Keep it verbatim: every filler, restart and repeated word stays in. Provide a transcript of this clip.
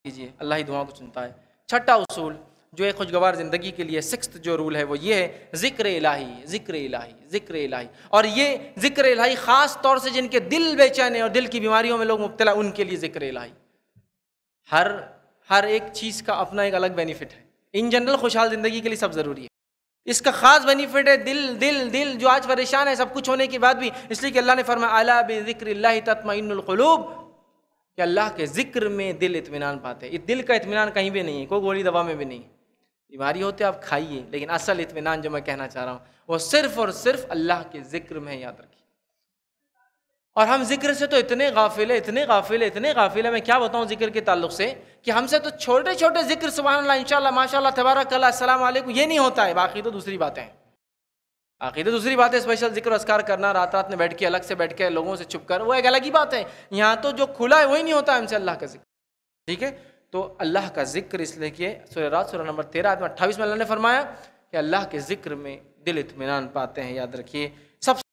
کیجیے، اللہ ہی دعاؤں کو سنتا ہے۔ چھٹا اصول جو ایک خوشگوار زندگی کے لیے سکسٹ جو رول ہے وہ یہ ہے ذکر الہی، ذکر الہی، ذکر الہی۔ اور یہ ذکر الہی خاص طور سے جن کے دل بے چین ہیں اور دل کی بیماریوں میں لوگ مبتلا، ان کے لیے ذکر الہی۔ ہر ہر ایک چیز کا اپنا ایک الگ بینیفٹ ہے، ان جنرل خوشحال زندگی کے لیے سب ضروری ہے، اس کا خاص بینیفٹ ہے دل دل دل جو آج پریشان ہے سب کچھ ہونے کے بعد بھی، اس لیے کہ اللہ نے فرمایا الا بذکر اللہ تطمئن القلوب، کہ اللہ کے ذکر میں دل اطمینان پاتے ہیں۔ دل کا اطمینان کہیں بھی نہیں ہے، کوئی گولی دوا میں بھی نہیں ہے۔ بیماری ہوتے آپ کھائیے، لیکن اصل اطمینان جو میں کہنا چاہ رہا ہوں وہ صرف اور صرف اللہ کے ذکر میں، یاد رکھیے۔ اور ہم ذکر سے تو اتنے غافل ہیں، اتنے غافل ہیں، اتنے غافل ہیں، میں کیا بتاؤں ذکر کے تعلق سے، کہ ہم سے تو چھوٹے چھوٹے ذکر سبحان اللہ، انشاءاللہ، ماشاءاللہ، تبارک اللہ، السلام علیکم، یہ نہیں ہوتا ہے، باقی تو دوسری باتیں ہیں، باقی تو دوسری بات ہے۔ اسپیشل ذکر اذکار کرنا رات رات میں بیٹھ کے، الگ سے بیٹھ کے لوگوں سے چھپ کر، وہ ایک الگ ہی بات ہے۔ یہاں تو جو کھلا ہے وہی نہیں ہوتا ہم سے اللہ کا ذکر، ٹھیک ہے؟ تو اللہ کا ذکر اس لیے کہ سورہ رات سورہ نمبر تیرہ آیت اٹھائیس میں اللہ نے فرمایا کہ اللہ کے ذکر میں دل اطمینان پاتے ہیں، یاد رکھیے۔ سب